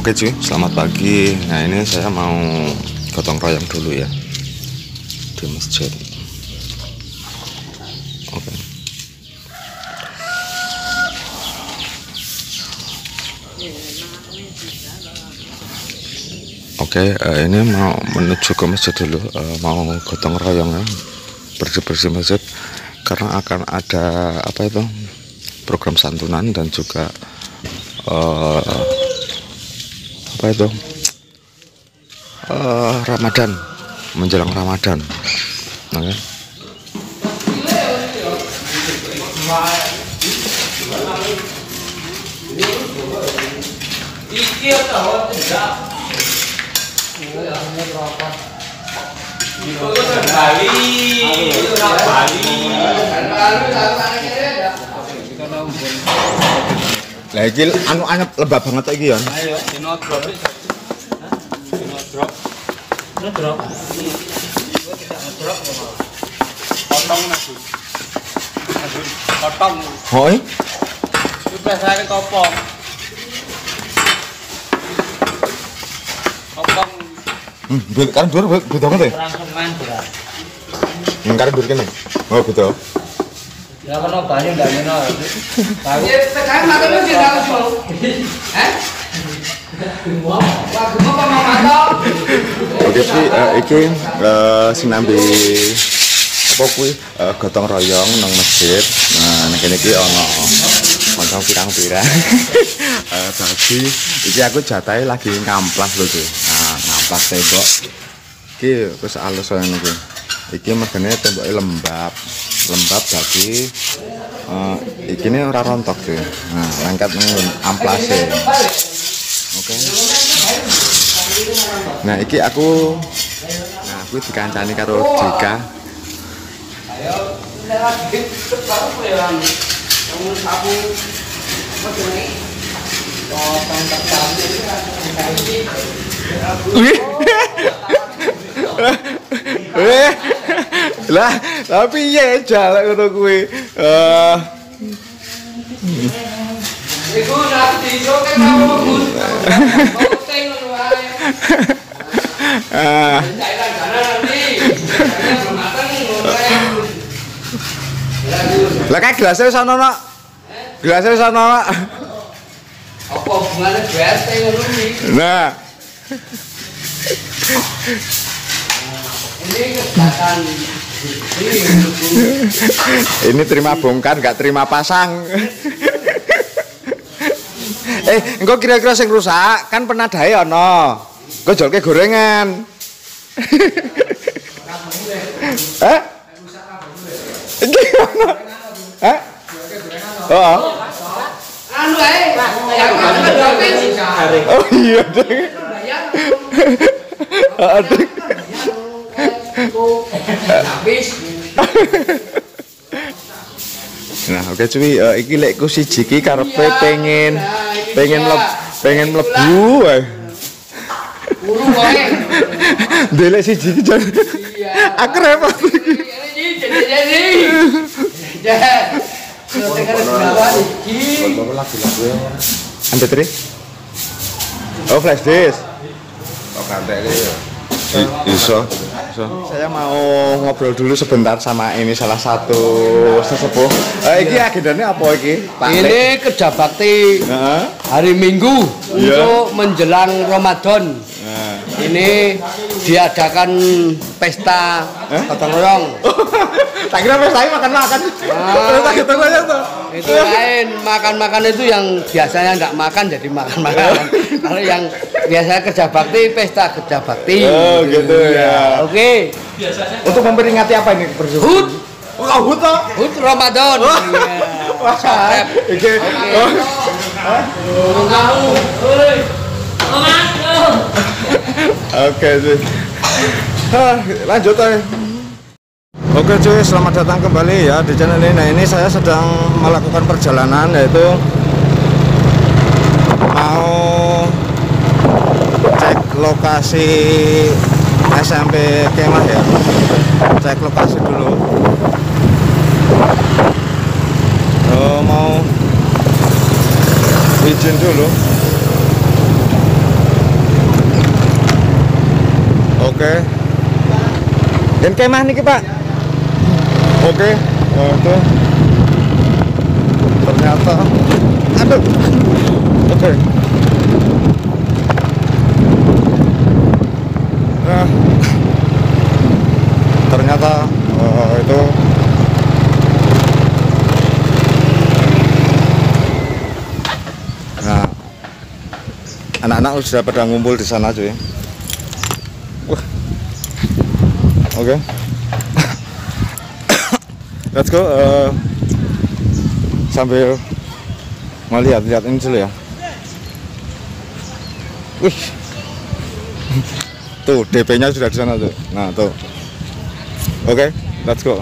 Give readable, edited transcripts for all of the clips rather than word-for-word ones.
Oke cuy, selamat pagi. Nah ini saya mau gotong royong dulu ya di masjid. Oke. Oke, ini mau menuju ke masjid dulu, mau gotong royong ya, bersih-bersih masjid karena akan ada apa itu program santunan dan juga apa itu Ramadan, menjelang Ramadan. Oke. Lah iki anu anyep lembab banget iki ya. Ayo, sinodrop. Sinodrop. Sinodrop. Gua tidak ngedrop kok malah. Potong nasi. Potong. Hoi. Itu biasanya kopong. Kopong. Kan dur butuh ngene. Rangkeman berat. Kan dur kene. Oh, butuh. Ya kalau banyak nggak minum. Tahu. Sekarang makan lu tidak tahu. Oke sih, iki sinambi apa kuwi gotong royong nang masjid. Nah, nang kene iki ana kanca pirang-pirang. Dadi iki aku jatahe lagi ngamplas lho, Cuy. Nah, ngamplas tembok. Iki wis alus kaya ngene iki. Iki mergane temboke lembab dadi iki ne ora rontok Cuy. Nah, lengket nang amplase. Oke. Nah, iki aku dikancani karo Jika. Lah, tapi ya jalan ngono kuwi. Iku nanti sok kamu pun. Teng ngono wae. Cairan sana nanti. Lah kayak gelasnya wis ana, Nak. Gelasnya wis ana, Nak. Apa hubungannya beres teng ngono iki? Nah. Ini kesempatan. Ini terima bongkar, nggak terima pasang. Engko kira-kira sing rusak kan penadahe ana. Engko jolke gorengan. Iki ana. Oh. Anu ae. Oh iya, Ding. Aduh. Habis. Nah, oke cuy, iki lekku siji iki karepe pengen mlebu wae. Buru wae. Delek siji iki jan. Aku repot iki. Jadi. Ya. MP3. Oh, flash disk. Oh, kanteknya ya. Iso. Saya mau ngobrol dulu sebentar sama ini salah satu sesepuh. Iki agendanya apa iki? Ini kerja bakti hari Minggu untuk menjelang Ramadan. Ini diadakan pesta gotong royong. Tak kira pesta makan-makan. Pesta gotong royong tuh. Itu lain, makan-makan itu yang biasanya nggak makan jadi makan-makan. Kalau yang biasanya kerja bakti, pesta kerja bakti. Oh gitu ya. Oke. Untuk memperingati apa ini bersyukur? Hud. Oh, hud toh? Hud Ramadan. Wah, oke. Oke cuy. Lanjut aja. Oke cuy, selamat datang kembali ya di channel ini. Nah ini saya sedang melakukan perjalanan, yaitu mau cek lokasi SMP Kemah ya. Cek lokasi dulu. Mau izin dulu. Oke. Dan kemah niki Pak. Oke. Itu ternyata aduh. Oke. Nah, ternyata itu nah anak-anak sudah pada ngumpul di sana cuy. Wah. Oke. Let's go. Sambil melihat-lihat ini dulu ya. Wih. Tuh DP-nya sudah di sana tuh. Nah tuh. Oke, let's go.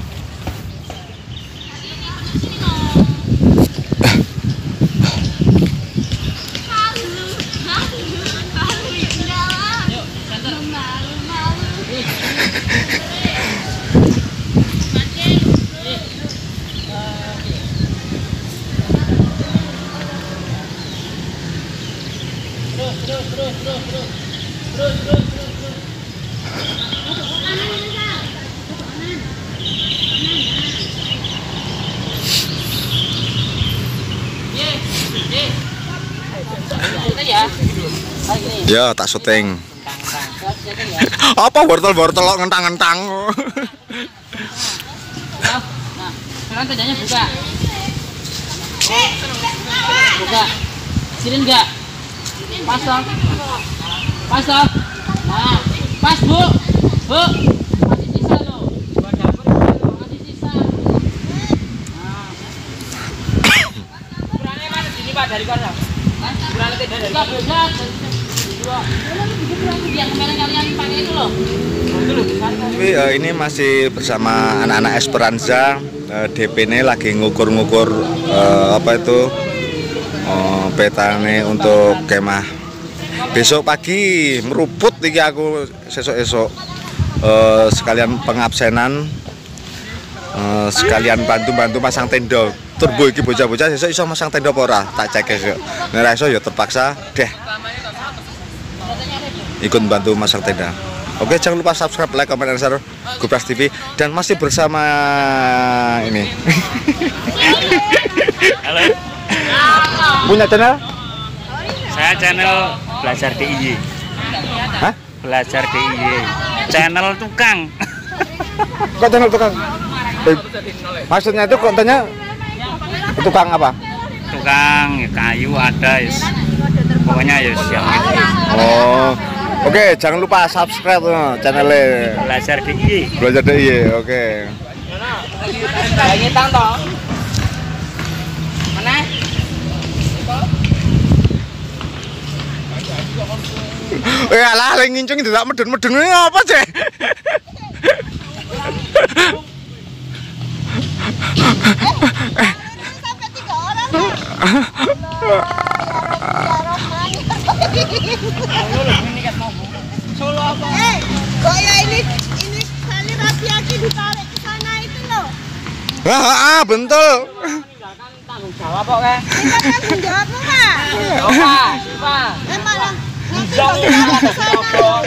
Ya, tak syuting. Apa wortel-wortel kok ngentang-ngentang. Nah, sekarang tendanya buka. Buka. Sini enggak? Pas toh. Pas toh. Nah, pas Bu. Bu. Masih sisa loh. Masih sisa. Nah. Ukurannya mana sini Pak dari mana? Ukurannya tenda dari mana? Beda. Yang kemarin kalian pakai itu loh. Tapi ini masih bersama anak-anak Esperanza. DP ini lagi ngukur-ngukur apa itu petane untuk kemah besok pagi. Meruput iki aku esok-esok sekalian pengabsenan, sekalian bantu-bantu pasang tenda. Turbo iki bocah-bocah sesuk iso masang tenda apa ora? Tak cek esuk. Nek ora iso ya terpaksa deh ikut bantu masang tenda. Oke, jangan lupa subscribe, like, comment, dan share Gubras TV. Dan masih bersama ini. Halo. Punya channel? Saya channel Belajar DIY. Hah? Belajar DIY. Channel tukang. Kok channel tukang? Maksudnya itu kontennya tukang apa? Tukang ya, kayu ada ya. Pokoknya ya yang itu. Oh. Oke, jangan lupa subscribe channelnya Belajar DIY. Belajar DIY. Oke. Lagi tang toh. Mana? Alah, lagi ngincung tidak medun-medun ini apa sih? Sampai 3 orang. Solo apa? Kok ya ini tali rapi aki ditarik ke sana itu loh. Betul. Meninggalkan tanggung jawab kok kan? Kita kan menjawab Pak. Coba, coba. Malah nanti kalau ditarik ke sana loh.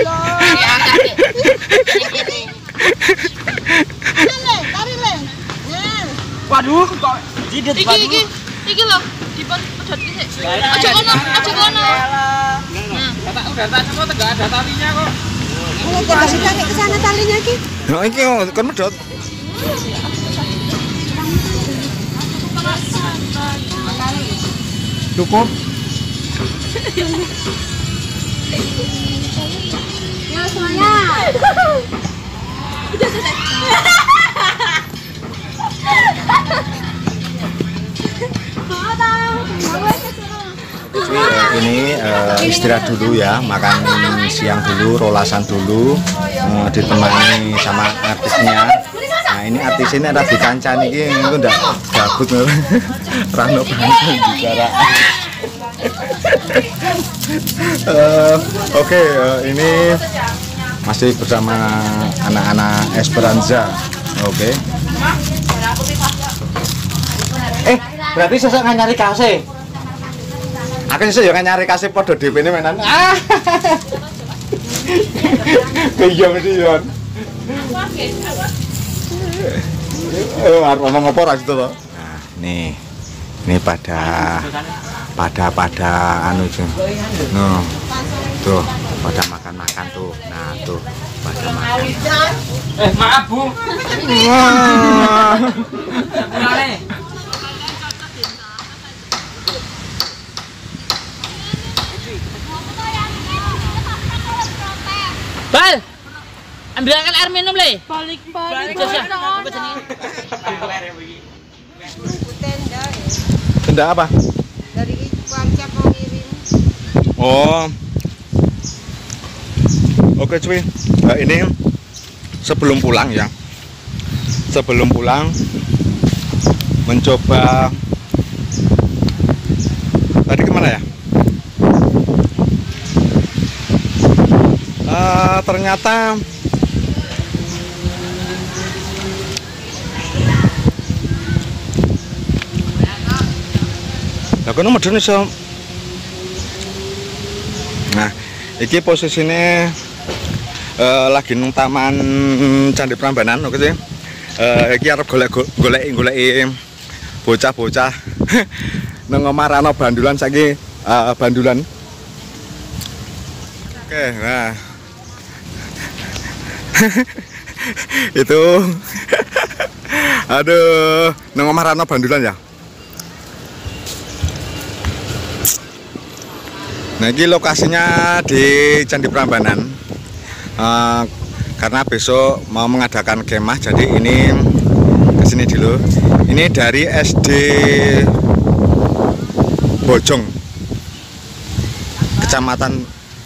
Tarik le. Nah. Waduh, kok jidat Iki loh, dipedot iki sik. Aja kono, aja kono. Udah tak semua tegak ada talinya kok. Kalau kita ditarik ke sana talinya ki. Nah, ini kan medot. Cukup. Ya semuanya. Ini istirahat dulu ya, makan siang dulu, rolasan dulu, ditemani sama artisnya. Nah ini artis ini ada di kanca nih, itu udah gabut Rano Bangsa bicara. Oke, ini masih bersama anak-anak Esperanza. Oke. Berarti sesuk nyari kasih. Aku sesuk ya nyari kasih podo DP ini menan. Iya mesti Yon. Arep ngomong apa ra situ to? Nah, ini pada anu itu. No. Tuh, pada makan-makan tuh. Nah, tuh pada makan. Maaf Bu. Bal, ambilkan air minum le. Balik. Tenda apa? Dari WhatsApp mau ngirim. Oh. Oke cuy, ini sebelum pulang ya. Sebelum pulang mencoba tadi kemana ya? Ternyata lah kono medun iso. Nah, iki posisine lagi nang Taman Candi Prambanan oke sih. Iki arep golek-goleki bocah-bocah nang omah Rano Bandulan saiki Bandulan. Oke, nah. Itu aduh, nang omah Rano Bandulan ya. Nah, ini lokasinya di Candi Prambanan. Karena besok mau mengadakan kemah, jadi ini kesini dulu. Ini dari SD Bojong, Kecamatan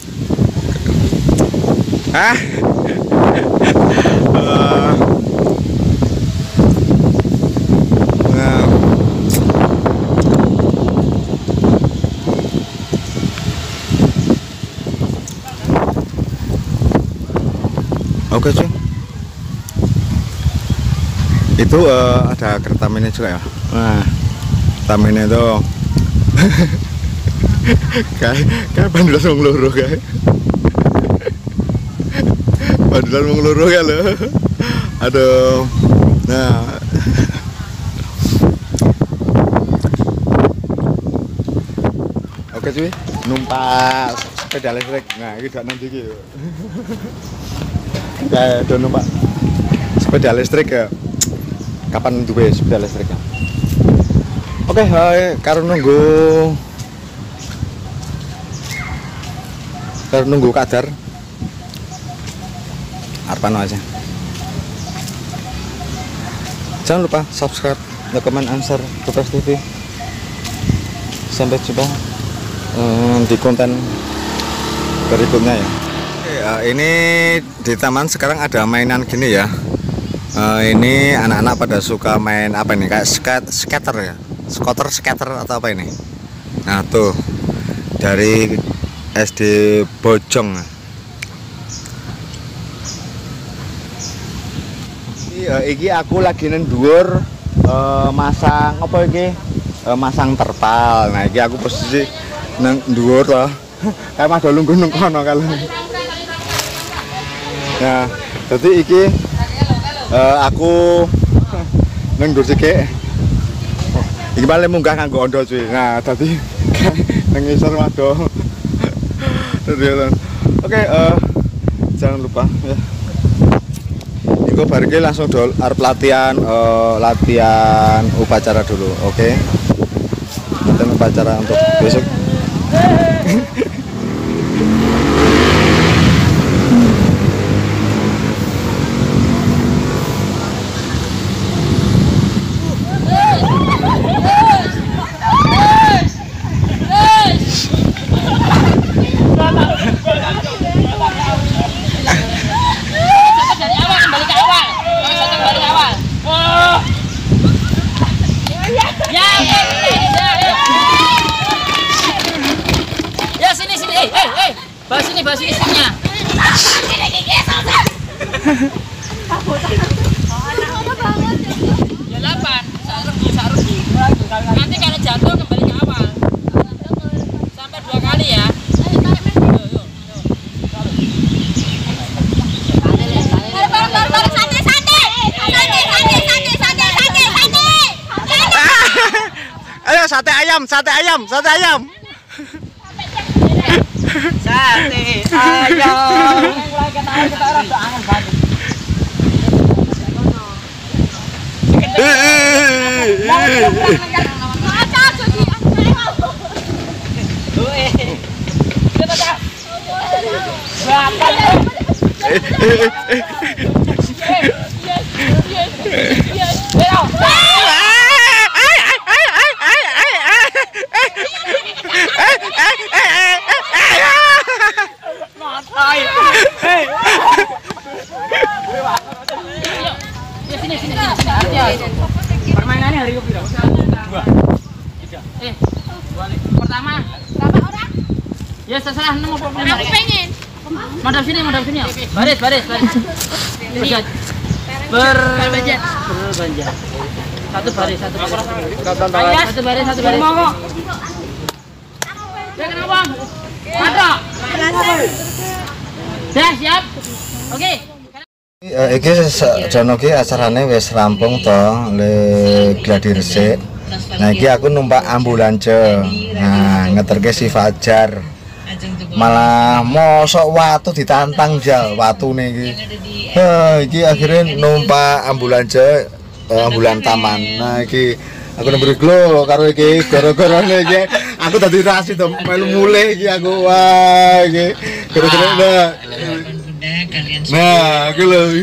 Oke cuy, itu ada kereta mini juga ya. Nah, kereta mini itu kayak Bandulan mengeluruh kayak Bandulan mengeluruh kan lo. Aduh, nah oke cuy, numpak sepeda listrik. Nah, ini gak nanti gitu. Kayak do numpak sepeda listrik ya. Kapan duwe sepeda listrik ya? Oke, karo nunggu kadar. Arpano aja. Jangan lupa subscribe, like, comment, answer Gopres TV. Sampai jumpa di konten berikutnya ya. Ini di taman sekarang ada mainan gini ya. Ini anak-anak pada suka main apa ini, kayak skater ya, skater atau apa ini. Nah tuh dari SD Bojong. Iki aku lagi nang dhuwur masang apa iki? Masang terpal. Nah iki aku posisi nang dhuwur to. Kayak mah lungguh nang kono kalau. Nah, jadi iki aku nang dhuwur sithik. Iki paling munggah kanggo ondo cuy. Nah, dadi nang ngisor waduh. Oke, jangan lupa ya. Iku bareng langsung arep latihan upacara dulu, oke? Latihan upacara untuk besok. Bahas ini istrinya. Ya 8, sarugi. Nanti kalau jatuh kembali ke awal. Sampai 2 kali ya. ayo sate ayam. Sate ayam. Permainannya hari ini berapa? 2. Pertama. Berapa orang? Ya terserah 6 apa 5. Aku pengen. Madap sini ya. Baris. Berbanjar. Satu baris. Mau. Ya kenapa? Ada. Dah siap. Oke. Iki jono ki acarane wis rampung to, le gladi resik. Nah iki aku numpak ambulans. Nah, ngeterke si Fajar. Malah mosok watu ditantang jal watune iki. Iki akhirnya numpak ambulans ambulan taman. Nah iki aku nembe glo karo iki gara-garane iki aku dadi rasi to melu mulih iki aku. Wah iki gara-gara nah, aku lho.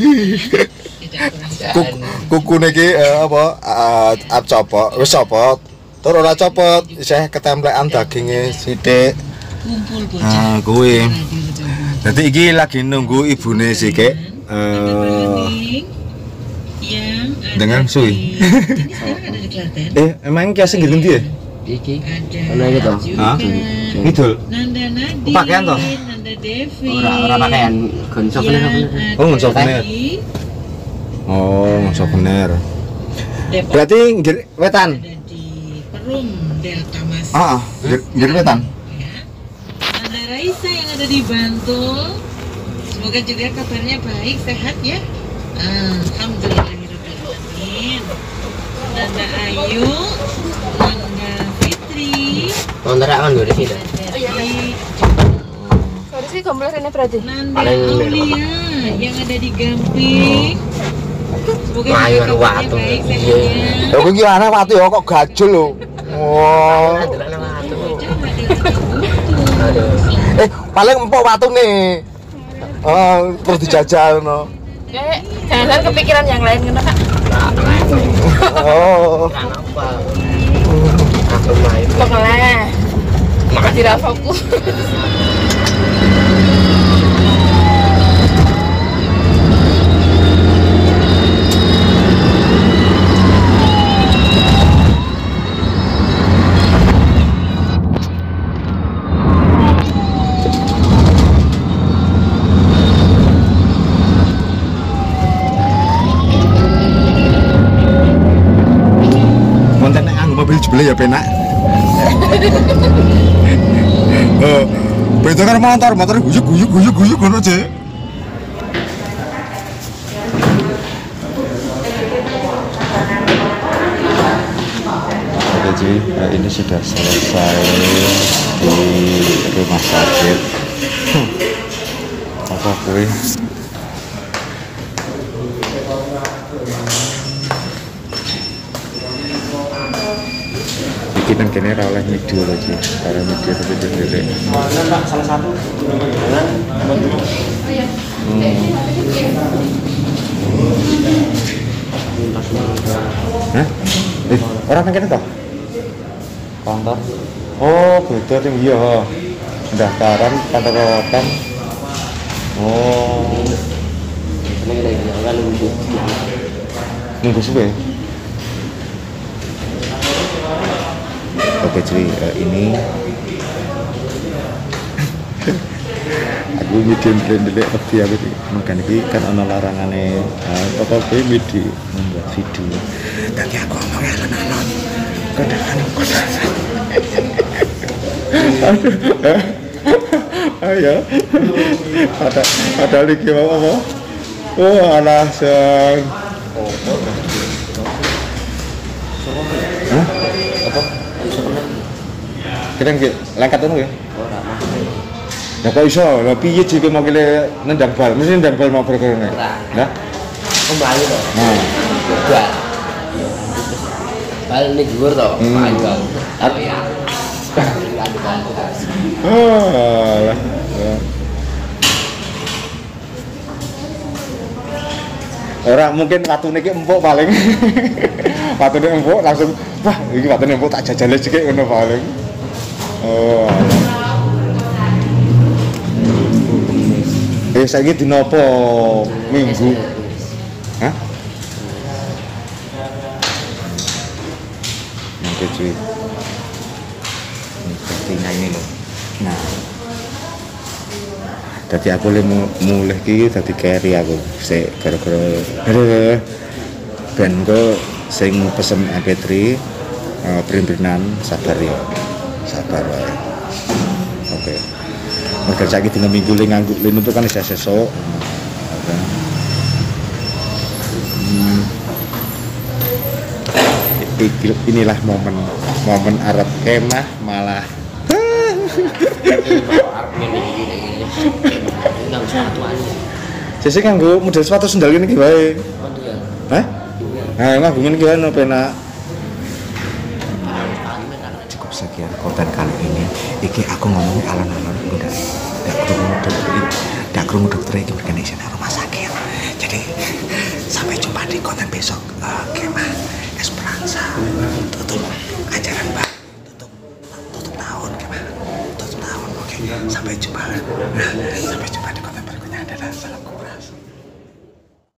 Kukune iki apa copot, wis copot. Tur ora copot, isih ketemplekan daginge sithik. Nah, kuwi. Dadi iki lagi nunggu ibune sik dengan Sui. Emang kiasi ngendi ya? Iki. Ono iki to. Hah? Ngidul. Pakaian to? Ora pakaian, gon souvenir. Oh, gon souvenir. Oh, souvenir. Berarti ngger wetan. Perum Delta Mas. Ngger wetan. Nanda Raisa yang ada di Bantul. Semoga juga kabarnya baik, sehat ya. Alhamdulillahirobbilalamin. Nanda Ayu, Nanda Fitri. Kontrakan gue di sini. Sih gambar ini berarti. Nanda Aulia yang ada di Gamping. Semoga juga kabarnya baik, sehat ya. Lho iki ana watu ya kok gajul lho. Oh. Paling empuk watune. Terus dijajal no. Jangan kepikiran yang lain kan Kak. Oh. Kenapa? Aku main. Pokoknya tidak fokus. Jebule ya penak. Beda karo motor guyuk ngono, Cek. Oke, Ci, ini sudah selesai di rumah sakit. Apa kuwi? Nang kene ora oleh video lagi, karena video tapi dhewe. Mana Pak salah satu? Hah? Orang nang kene toh? Kantor. Oh, beda ning iya. Pendaftaran kantor kelewatan. Oh. Nunggu suwe. Oke cuy, ini aku video dulu waktu aku makan ini kan ada larangannya pokoknya video membuat video tapi aku ngomong alon-alon ayo ada lagi mau apa? Oh alasan Kira nggih lengket ngono nggih. Ora mah. Ya kok iso? Lah piye jek mau kile nendang bal? Mesti nendang bal mau perkara. Lah. Kembali to. Nah. Bal. Bal ning dhuwur to. Ayo. Tapi ya. Oh, lah. Ora mungkin watune iki empuk paling. Watune empuk langsung wah iki watune empuk tak jajale sithik ngono paling. Oh. Saiki dina apa? Minggu. Hah? Nanti cuy. Ini ini loh. Nah. Dadi aku mulih iki dadi carry aku. Sik gara-gara ben kok sing pesen MP3 print-printan sabar ya. Sabar wae. Oke. Mereka saiki dina minggu le nganggo le nutuk kan isih sesuk. Inilah momen Arab kemah malah Sisi nganggo model sepatu sendal ini wae. Hah? Nah, emang ngene iki ono penak. Cukup sekian konten kali ini. Iki aku ngomongin alon-alon ndak krungu dokter iki berkene di rumah sakit. Jadi sampai jumpa di konten besok. Kemah Esperanza tutup ajaran Mbak. Tutup tahun kemah. Tutup tahun. Oke. Sampai jumpa. Sampai jumpa di konten berikutnya. Dadah. Salam.